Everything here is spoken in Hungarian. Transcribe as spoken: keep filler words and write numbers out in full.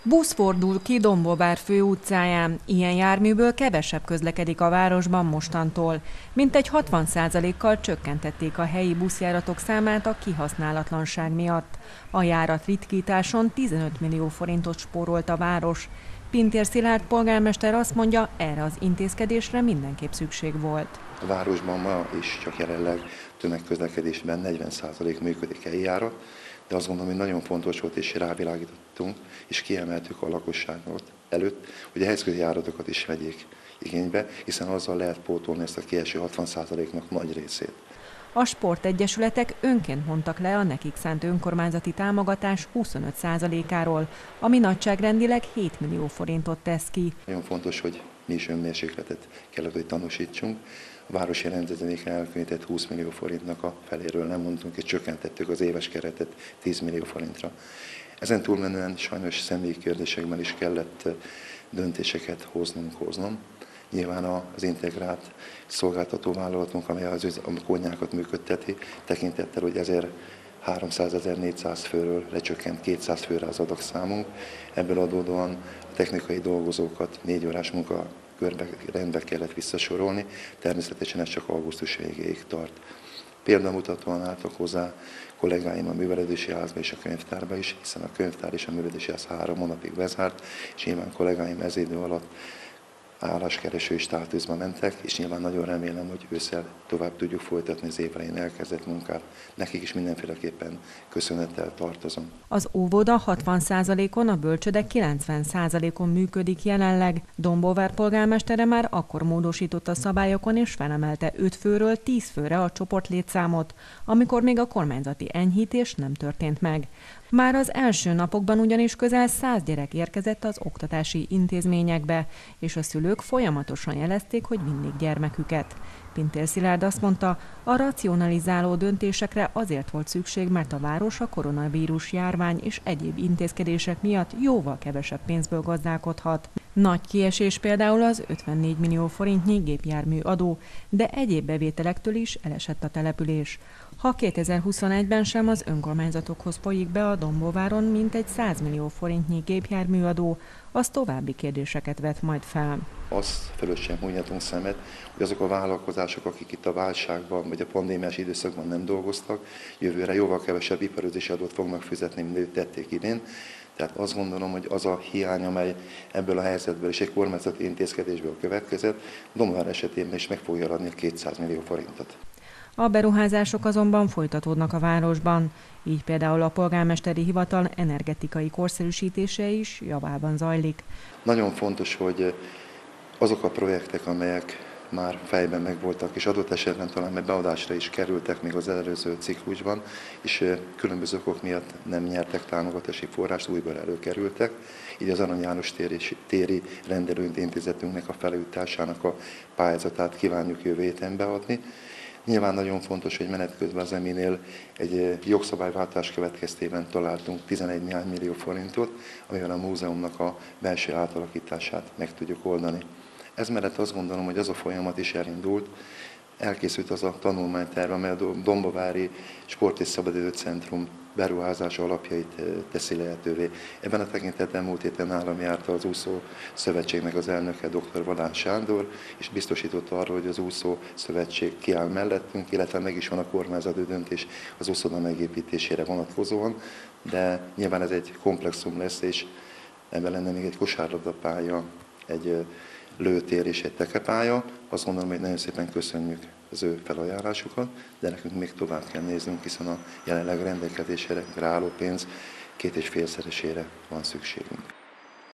Busz fordul ki Dombóvár főutcáján. Ilyen járműből kevesebb közlekedik a városban mostantól. Mintegy hatvan százalékkal csökkentették a helyi buszjáratok számát a kihasználatlanság miatt. A járat ritkításon tizenöt millió forintot spórolt a város. Pintér Szilárd polgármester azt mondja, erre az intézkedésre mindenképp szükség volt. A városban ma is csak jelenleg tömegközlekedésben negyven százalék működik helyi járat, de azt gondolom, hogy nagyon fontos volt, és rávilágítottunk, és kiemeltük a lakosságot előtt, hogy a helyszközi járatokat is vegyék igénybe, hiszen azzal lehet pótolni ezt a kieső hatvan százaléknak nagy részét. A sportegyesületek önként mondtak le a nekik szánt önkormányzati támogatás huszonöt százalékáról, ami nagyságrendileg hét millió forintot tesz ki. Nagyon fontos, hogy mi is önmérsékletet kellett, hogy tanúsítsunk. A városi rendezvényekre elkülönített húsz millió forintnak a feléről nem mondtunk, és csökkentettük az éves keretet tíz millió forintra. Ezen túlmenően sajnos személyi kérdésekben is kellett döntéseket hoznunk, hoznom. Nyilván az integrált szolgáltató vállalatunk, amely az a konyhákat működteti, tekintettel, hogy ezerháromszáz-ezernégyszáz főről lecsökkent kétszáz főre az adagszámunk. Ebből adódóan a technikai dolgozókat négy órás munka körbe rendbe kellett visszasorolni, természetesen ez csak augusztus végéig tart. Példamutatóan álltak hozzá kollégáim a művelődési házba és a könyvtárba is, hiszen a könyvtár és a művelődési ház három hónapig bezárt, és nyilván kollégáim ez idő alatt álláskeresői státuszba mentek, és nyilván nagyon remélem, hogy ősszel tovább tudjuk folytatni az év elején elkezdett munkát. Nekik is mindenféleképpen köszönettel tartozom. Az óvoda hatvan százalékon, a bölcsöde kilencven százalékon működik jelenleg. Dombóvár polgármestere már akkor módosított a szabályokon, és felemelte öt főről tíz főre a csoportlétszámot, amikor még a kormányzati enyhítés nem történt meg. Már az első napokban ugyanis közel száz gyerek érkezett az oktatási intézményekbe, és a szülők folyamatosan jelezték, hogy vinnék gyermeküket. Pintér Szilárd azt mondta, a racionalizáló döntésekre azért volt szükség, mert a város a koronavírus járvány és egyéb intézkedések miatt jóval kevesebb pénzből gazdálkodhat. Nagy kiesés például az ötvennégy millió forintnyi gépjármű adó, de egyéb bevételektől is elesett a település. Ha kétezer-huszonegyben sem az önkormányzatokhoz folyik be a Dombóváron mintegy száz millió forintnyi gépjárműadó, az további kérdéseket vet majd fel. Azt felől sem hunyhatunk szemet, hogy azok a vállalkozások, akik itt a válságban vagy a pandémiás időszakban nem dolgoztak, jövőre jóval kevesebb iparőzési adót fognak fizetni, mint ők tették idén. Tehát azt gondolom, hogy az a hiány, amely ebből a helyzetből és egy kormányzati intézkedésből következett, Dombóvár esetében is meg fogja adni a kétszáz millió forintot. A beruházások azonban folytatódnak a városban, így például a polgármesteri hivatal energetikai korszerűsítése is javában zajlik. Nagyon fontos, hogy azok a projektek, amelyek már fejben megvoltak, és adott esetben talán meg beadásra is kerültek még az előző ciklusban, és különböző okok miatt nem nyertek támogatási forrást, újból előkerültek. Így az Arany János téri, téri rendelőintézetünknek a felújításának a pályázatát kívánjuk jövő héten beadni. Nyilván nagyon fontos, hogy menet közben az eminél egy jogszabályváltás következtében találtunk tizenegy millió forintot, amivel a múzeumnak a belső átalakítását meg tudjuk oldani. Ez mellett azt gondolom, hogy az a folyamat is elindult, elkészült az a tanulmányterv, amely a Dombovári Sport és Szabadidő Centrum beruházása alapjait teszi lehetővé. Ebben a tekintetben múlt héten nálam járta az úszó szövetségnek az elnöke, dr. Valán Sándor, és biztosította arról, hogy az úszó szövetség kiáll mellettünk, illetve meg is van a kormányzati döntés az úszoda megépítésére vonatkozóan, de nyilván ez egy komplexum lesz, és ebben lenne még egy kosárlabdapálya, egy lőtér és egy tekepálya. Azt gondolom, hogy nagyon szépen köszönjük az ő felajánlásukat, de nekünk még tovább kell néznünk, hiszen a jelenleg rendelkezésre álló pénz két és félszeresére van szükségünk.